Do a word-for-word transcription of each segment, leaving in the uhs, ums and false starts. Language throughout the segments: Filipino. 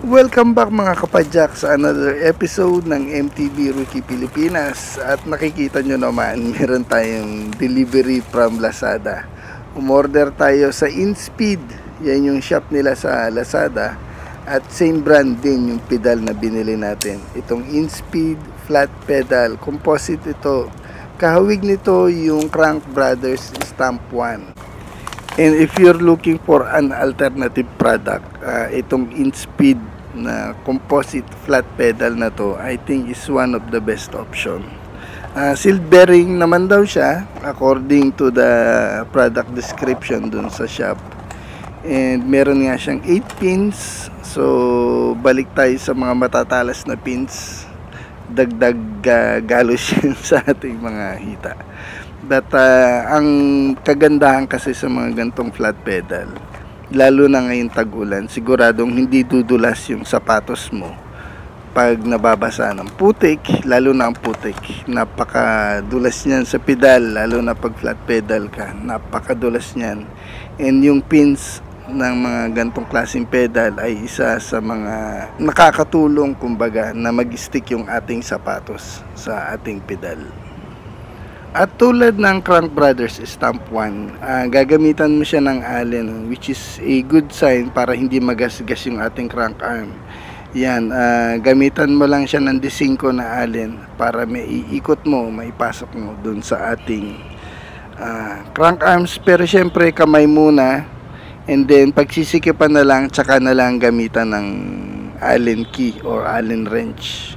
Welcome back mga kapadyak sa another episode ng M T V Rookie Pilipinas. At nakikita nyo naman, meron tayong delivery from Lazada. Umorder tayo sa Inspeed. Yan yung shop nila sa Lazada. At same brand din yung pedal na binili natin. Itong Inspeed flat pedal. Composite ito. Kahawig nito yung Crankbrothers Stamp one. And if you're looking for an alternative product, uh, itong Inspeed na composite flat pedal na to, I think is one of the best option. Uh, sealed bearing naman daw siya according to the product description dun sa shop. And meron nga siyang eight pins. So balik tayo sa mga matatalas na pins. Dagdag uh, galos yun sa ating mga hita. But uh, ang kagandahan kasi sa mga gantong flat pedal, lalo na ngayon tag-ulan, siguradong hindi dudulas yung sapatos mo pag nababasa ng putik, lalo na ang putik. Napakadulas niyan sa pedal, lalo na pag flat pedal ka, napakadulas niyan. And yung pins ng mga gantong klaseng pedal ay isa sa mga nakakatulong kumbaga na mag-stick yung ating sapatos sa ating pedal. At tulad ng Crankbrothers Stamp one, uh, gagamitan mo siya ng allen, which is a good sign para hindi magasgas yung ating crank arm. Yan, uh, gamitan mo lang siya ng D five na allen para may iikot mo, maipasok mo dun sa ating uh, crank arms. Pero syempre kamay muna, and then pagsisikipan na lang, tsaka na lang gamitan ng allen key or allen wrench.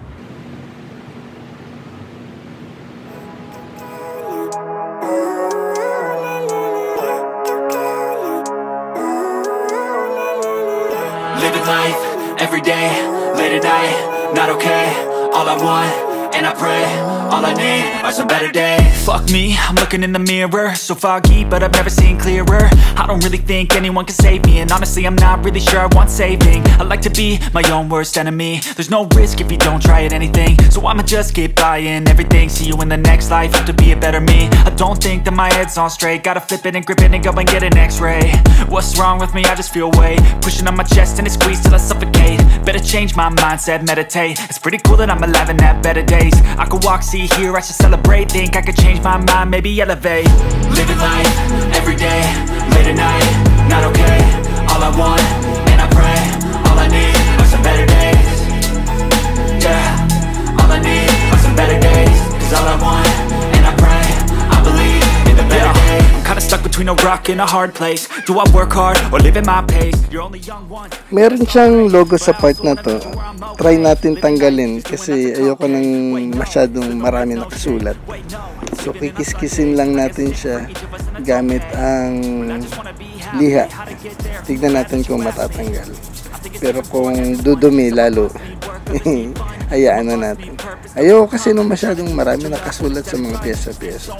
Living life, every day, late at night, not okay. All I want, and I pray, all I need are some better days. Fuck me, I'm looking in the mirror, so foggy, but I've never seen clearer. I don't really think anyone can save me, and honestly I'm not really sure I want saving. I like to be my own worst enemy. There's no risk if you don't try at anything, so I'ma just keep buying everything. See you in the next life, have to be a better me. I don't think that my head's on straight, gotta flip it and grip it and go and get an x-ray. What's wrong with me? I just feel weight pushing on my chest and it squeezes till I suffocate. Better change my mindset, meditate. It's pretty cool that I'm alive and have better days. I could walk, see, hear, I should celebrate. Think I could change my mind, maybe elevate. Living life, every day, late at night, not okay. All I want, and I pray, all I need are some better days. Yeah, all I need are some better days. Cause all I want, and I pray, I believe in the better days. I'm kinda stuck between a rock and a hard place. Do I work hard, or live at my pace? You're only young one. Meron siyang logo sa part na to. Try natin tanggalin kasi ayoko nang masyadong marami nakasulat. So kikis-kisin lang natin siya gamit ang liha. Tignan natin kung matatanggal. Pero kung dudumi lalo, hayaan na natin. Ayoko kasi nung masyadong marami nakasulat sa mga pyesa-pyesa.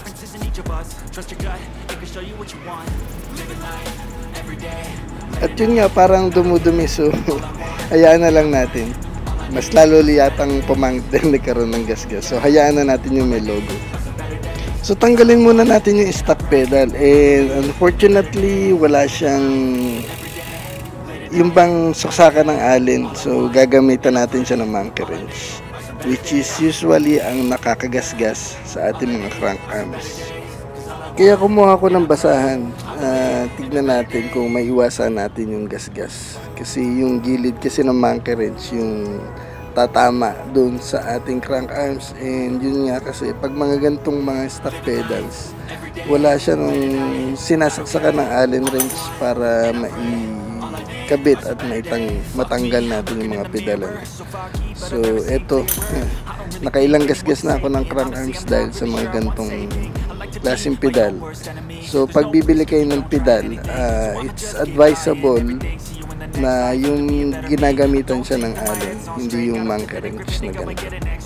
At yun nga, parang dumudumi, so hayaan na lang natin. Mas lalo liyatang pumangit din nagkaroon ng gasgas. So hayaan na natin yung may logo. So tanggalin muna natin yung stock pedal. And unfortunately, wala siyang yung bang saksakan ng allen. So gagamitan natin siya ng monkey wrench, which is usually ang nakakagasgas sa ating mga crank arms. Kaya kumuha ko ng basahan. Uh, tignan natin kung maiwasan natin yung gasgas. Kasi yung gilid kasi ng monkey wrench yung tatama doon sa ating crank arms. And yun nga kasi pag mga gantong mga stock pedals, wala siya nung sinasaksakan ng allen wrench para maikabit at maitang, matanggal natin yung mga pedalan. So eto, nakailang gasgas na ako ng crank arms dahil sa mga gantong klaseng pedal. So pag bibili kayo ng pedal, uh, it's advisable na yung ginagamitan siya ng allen, hindi yung monkey wrench na ganito.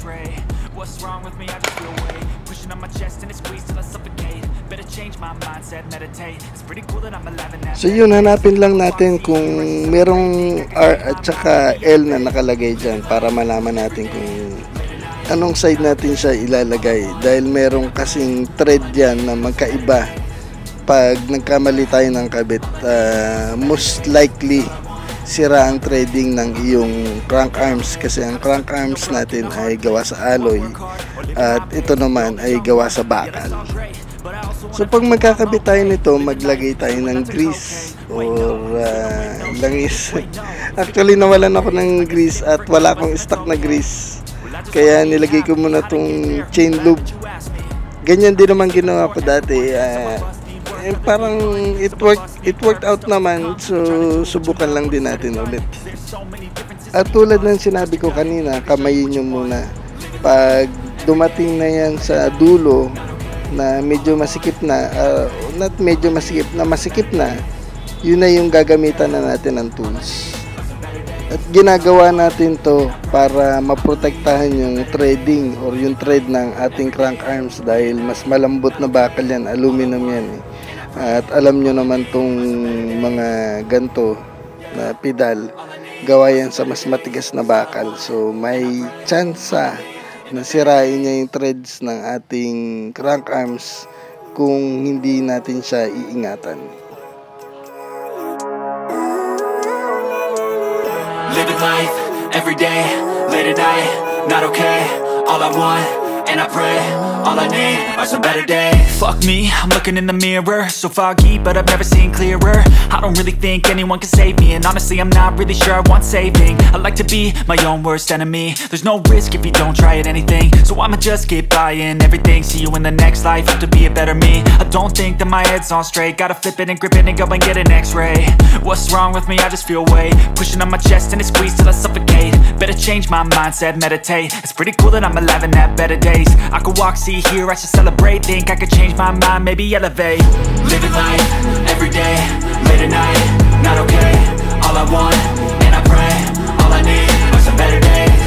So yun, hanapin lang natin kung merong R at saka L na nakalagay dyan para malaman natin kung anong side natin siya ilalagay. Dahil merong kasing thread yan na magkaiba. Pag nagkamali tayo ng kabit, uh, most likely sira ang threading ng iyong crank arms, kasi ang crank arms natin ay gawa sa alloy at ito naman ay gawa sa bakal. So pag magkakabit tayo nito, maglagay tayo ng grease or uh, langis. Actually nawalan ako ng grease at wala akong stock na grease, kaya nilagay ko muna tong chain lube. Ganyan din naman ginawa ko dati. uh, eh, parang it worked, it worked out naman, so subukan lang din natin ulit. At tulad ng sinabi ko kanina, kamayin nyo muna. Pag dumating na yan sa dulo na medyo masikip na, uh, not medyo masikip na masikip na, yun na yung gagamitan na natin ng tools. At ginagawa natin to para maprotektahan yung threading or yung thread ng ating crank arms, dahil mas malambot na bakal yan, aluminum yan eh. At alam nyo naman tong mga ganto na pedal, gawa yan sa mas matigas na bakal, so may tsansa na sirain niya yung threads ng ating crank arms kung hindi natin siya iingatan. Living life, everyday, late at night, not okay. All I want, and I pray, all I need are some better days. Fuck me, I'm looking in the mirror, so foggy, but I've never seen clearer. I don't really think anyone can save me, and honestly I'm not really sure I want saving. I like to be my own worst enemy. There's no risk if you don't try at anything, so I'ma just keep buying everything. See you in the next life, have to be a better me. I don't think that my head's on straight, gotta flip it and grip it and go and get an x-ray. What's wrong with me? I just feel weight pushing on my chest and it squeezes till I suffocate. Better change my mindset, meditate. It's pretty cool that I'm alive and have better days. I could walk, see, hear, I should celebrate. Think I could change my mind, maybe elevate. Living life, everyday, late at night, not okay. All I want, and I pray, all I need are some better days.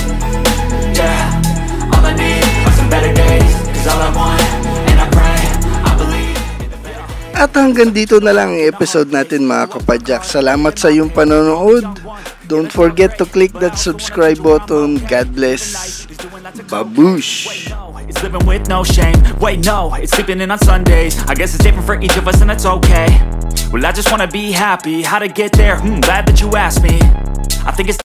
Yeah, all I need are some better days. Cause all I want, and I pray, I believe. At hanggang dito na lang ang episode natin mga kapadyak. Salamat sa iyong panonood. Don't forget to click that subscribe button. God bless. Babush! It's living with no shame. Wait, no, it's sleeping in on Sundays. I guess it's different for each of us and that's okay. Well, I just wanna be happy. How to get there? Hmm, glad that you asked me. I think it's